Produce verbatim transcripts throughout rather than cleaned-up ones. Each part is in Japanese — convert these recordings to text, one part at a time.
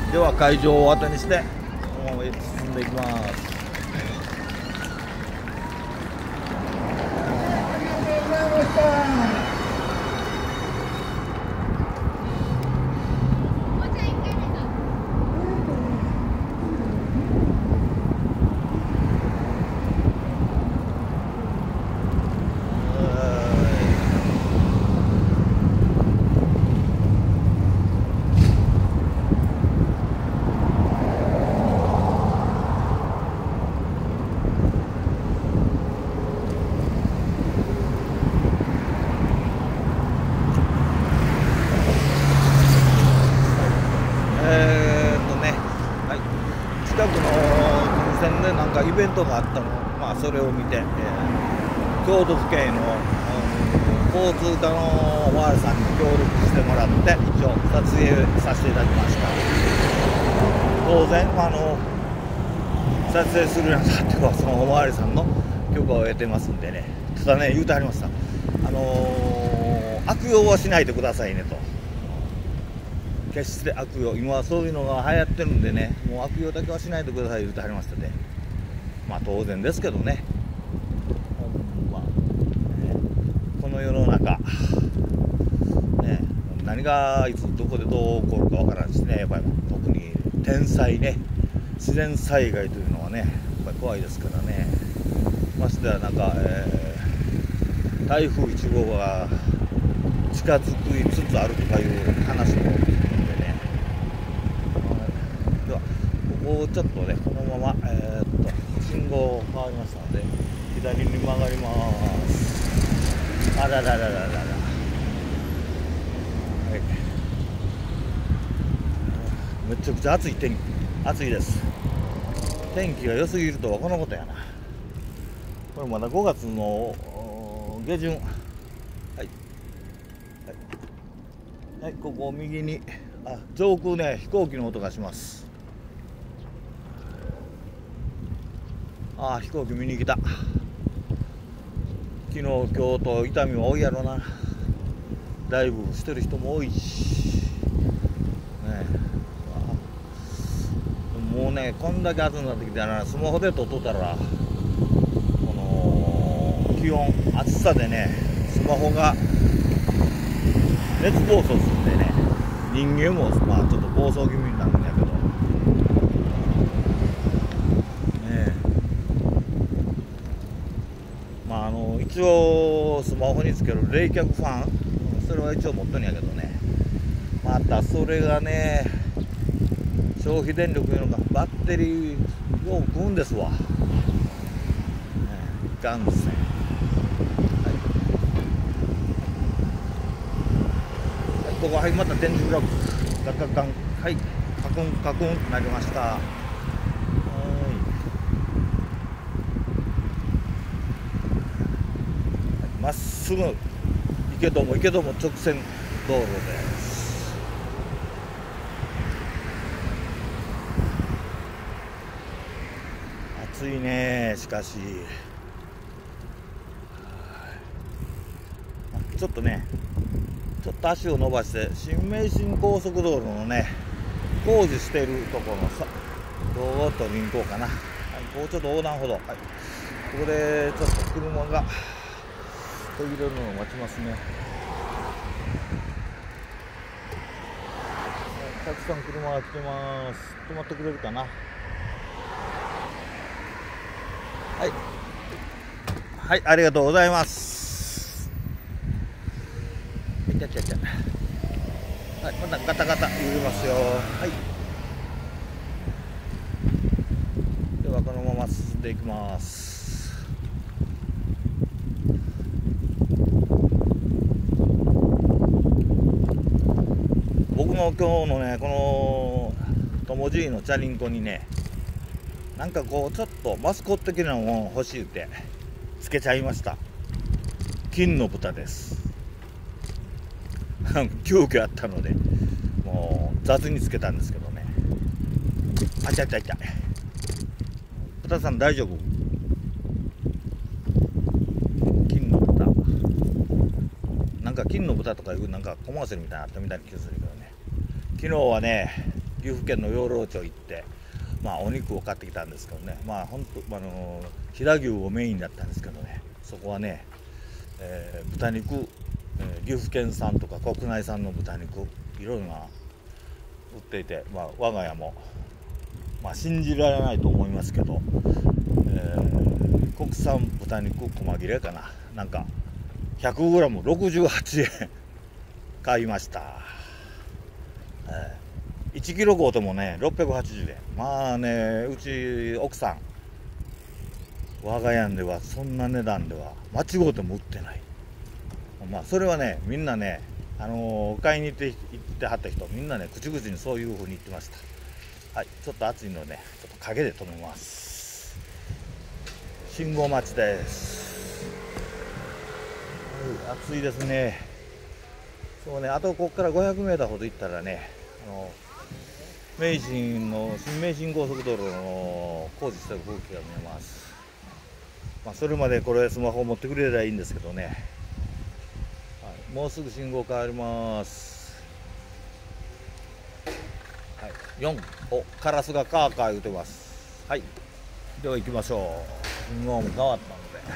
では会場を後にしてこのまま進んでいきます。近くの金線でなんかイベントがあったの、まあ、それを見て、えー、京都府警の、うん、交通課のおまわりさんに協力してもらって一応撮影させていただきました。当然あの撮影するにあたってはそのおまわりさんの許可を得てますんでね。ただね、言うてありました、あのー、悪用はしないでくださいねと。決して悪用、今はそういうのが流行ってるんでね、もう悪用だけはしないでください言ってはりましたね。まあ当然ですけどね、まあ、この世の中、ね、何がいつどこでどう起こるかわからないしね、やっぱり特に天災ね、自然災害というのはね、やっぱり怖いですからね。ましてはなんか、えー、台風いちごうが近づきつつあるとかいう話も聞くんでね。ではここちょっとね、このまま、えー、っと信号変わりましたので左に曲がります。あららららららら、はい、めちゃくちゃ暑い天気、暑いです。天気が良すぎるとはこのことやな。これまだごがつの下旬。はいはい、ここ右に、あ、上空ね、飛行機の音がします。ああ、飛行機見に来た。昨日今日と痛みは多いやろな。ダイブしてる人も多いし、ね、もうね、こんだけ暑くなってきたらスマホで撮っとったらこの気温、暑さでね、スマホが熱暴走するんでね、人間もまあちょっと暴走気味になるんやけどね。えまああの一応スマホにつける冷却ファン、それは一応持っとんやけどね、またそれがね、消費電力いうのがバッテリーを食うんですわ、ね、いかんせん。ここはい、また電磁ブロックガッガッガン、はい、カクンカクンとなりました。はい、まっすぐ池戸も池戸も直線道路です。暑いね。しかしちょっとね、ちょっと足を伸ばして新名神高速道路のね、工事しているところのさ、どーっと見に行こうかな。はい、こうちょっと横断歩道、はい、ここでちょっと車が途切れるのを待ちますね。たくさん車が来てます。止まってくれるかな。はいはい、ありがとうございます。ちゃちゃちゃ、はい、またガタガタ揺れますよ。はい、ではこのまま進んでいきます。僕の今日のね、この友じいのチャリンコにね、なんかこうちょっとマスコット的なもの欲しいってつけちゃいました。金の豚です急遽あったのでもう雑につけたんですけどね。あちゃちゃちゃ、豚さん大丈夫？金の豚、なんか金の豚とかいうなんかコマーシャルみたいなのあったみたいな気がするけどね。昨日はね、 岐阜県の養老町行って、まあ、お肉を買ってきたんですけどね、まあ本当、あの飛騨牛をメインだったんですけどね、そこはね、えー、豚肉、えー、岐阜県産とか国内産の豚肉いろいろな売っていて、まあ、我が家も、まあ、信じられないと思いますけど、えー、国産豚肉細切れかな、なんか ひゃくグラムろくじゅうはちえん買いました。えー、いちキロ買うてもねろっぴゃくはちじゅうえん。まあね、うち奥さん、我が家ではそんな値段では間違うても売ってない。まあそれはね、みんなね、あのー、買いに行って行ってはった人みんなね、口々にそういう風に言ってました。はい、ちょっと暑いので、ね、ちょっと陰で止めます。信号待ちです。はい、暑いですね。そうね、あとここからごひゃくメーターほど行ったらね、あの名神の新名神高速道路の工事してる風景が見えます。まあ、それまでこれスマホを持ってくれればいいんですけどね、はい、もうすぐ信号変わります。はい、よん、お、カラスがカーカー言うてます。はい、では行きましょう。信号も変わったので、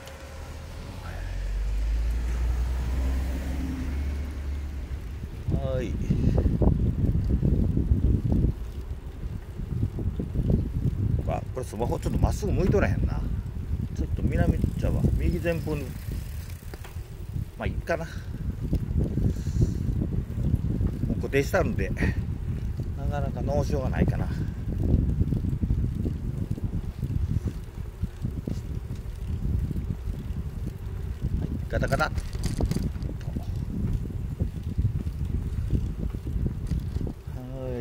はい、あ、これスマホちょっとまっすぐ向いとらへんな。ちょっと南っちゃうわ、右前方に、まあいいかな。もう固定してあるんでなかなか直しようがないかな。はい、ガタガタっと。はい、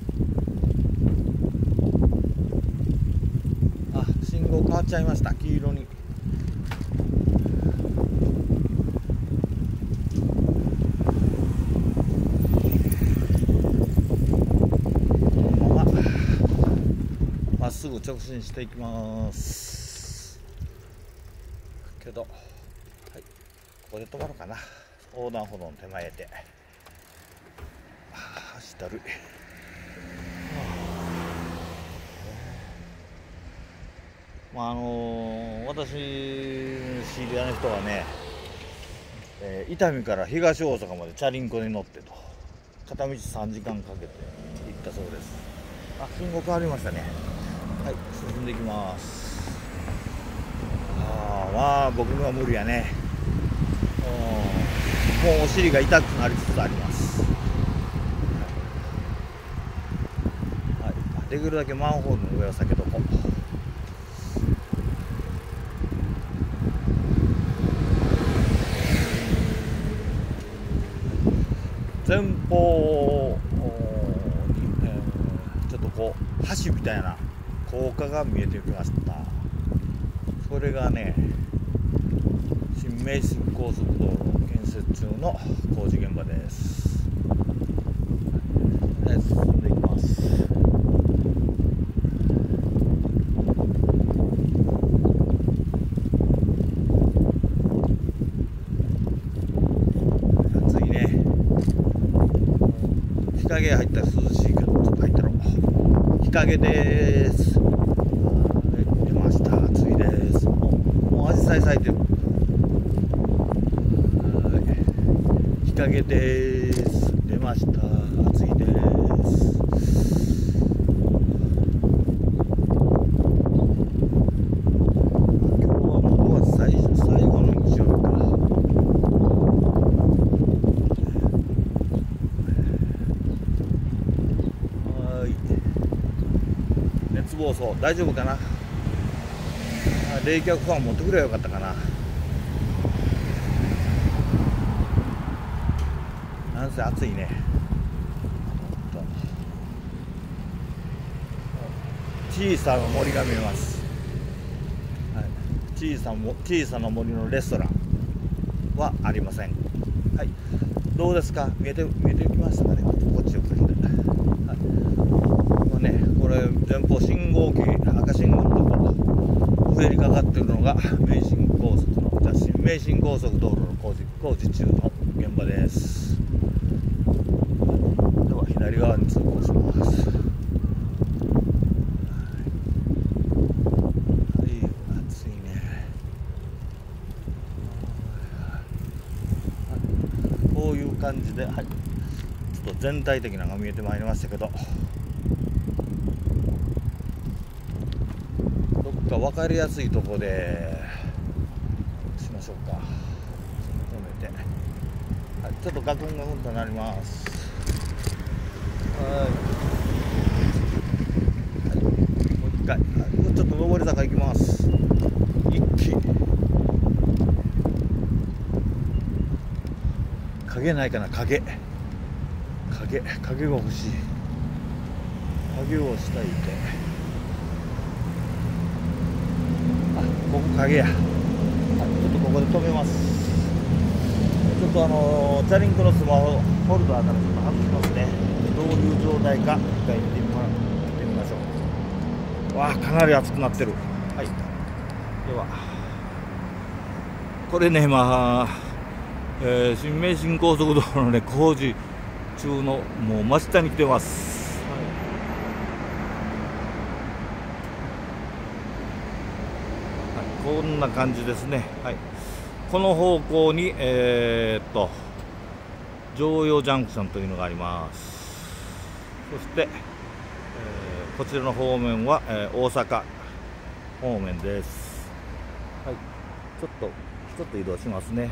あ、信号変わっちゃいました。黄色に。このまままっすぐ直進していきますけど、はい、ここで止まるかな。横断歩道の手前で、はあ、走ったるい。まああのー、私知り合いの人はね、えー、伊丹から東大阪までチャリンコに乗ってと片道さんじかんかけて行ったそうです。あ、信号変わりましたね。はい、進んでいきます。ああ、まあ僕には無理やね。もうお尻が痛くなりつつあります。はい、できるだけマンホールの上を避けとこう。前方に、えー、ちょっとこう橋みたいな高架が見えてきました。それがね、新名神高速道路建設中の工事現場です。進んでいきます。暑いね。日陰入ったら涼しいけど、ちょっと入ったろ。日陰です。出ました。暑いです。もうアジサイ咲いてる。日陰です。出ました。暑いです。今日はもうごがつ最最後の日曜日か。はい。熱暴走大丈夫かな。冷却ファン持ってくればよかったかな。なんせ暑いね。小さな森が見えます。はい、小さも小さな森のレストランはありません。はい、どうですか。見えて見えてきましたかね。こっちをかけて。はい、今ね、これ前方信号機赤信号のところ上にかかってるのが名神高速の新名神高速道路の工事工事中の現場です。では左左側に通行します。はい、暑いね。こういう感じで、はい、ちょっと全体的なのが見えてまいりましたけど、どっか分かりやすいところでしましょうか。止めて、はい、ちょっとガクンガクンとなります。はい、はい、もう一回、はい、ちょっと上り坂行きます。一気影ないかな、影影影が欲しい。影をしたいて、あ、ここ影や。はい、ちょっとここで止めます。ちょっとあのチャリンコのスマホホルダーからちょっと外しますね。どういう状態か一回見てみま、見てみましょう。わあ、かなり熱くなってる。はい、ではこれね、まあ、えー、新名神高速道路のね工事中のもう真下に来てます。はい、はい、こんな感じですね。はい、この方向にえー、っと常陽ジャンクションというのがあります。そして、えー、こちらの方面は、えー、大阪方面です。はい、ちょっとちょっと移動しますね。はい、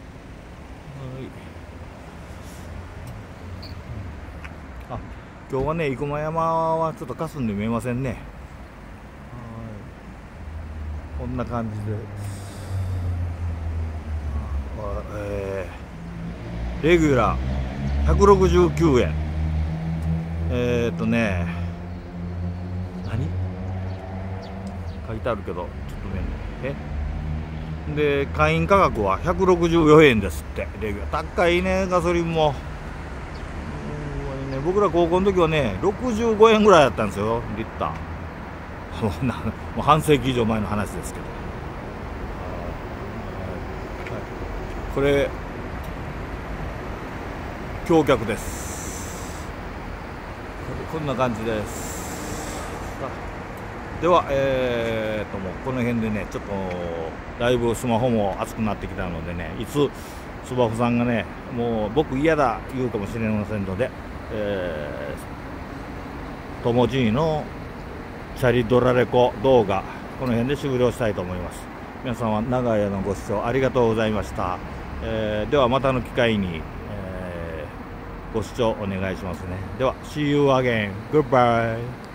あ、今日はね生駒山はちょっと霞んで見えませんね。はい、こんな感じで、えー、レギュラーひゃくろくじゅうきゅうえん。えーっとね、何書いてあるけどちょっとね、えで会員価格はひゃくろくじゅうよえんですって。レギュラー高いね。ガソリンも、うん、ね、僕ら高校の時はねろくじゅうごえんぐらいだったんですよ、リッター。もうなもう半世紀以上前の話ですけど、これ橋脚です。こんな感じです。では、えー、ともうこの辺でねちょっとだいぶスマホも熱くなってきたのでね、いつスマホさんがねもう僕嫌だ言うかもしれませんので、えー、ともじのチャリドラレコ動画この辺で終了したいと思います。皆様長い間のご視聴ありがとうございました。えー、ではまたの機会に、えー、ご視聴お願いしますね。では See you again. Goodbye.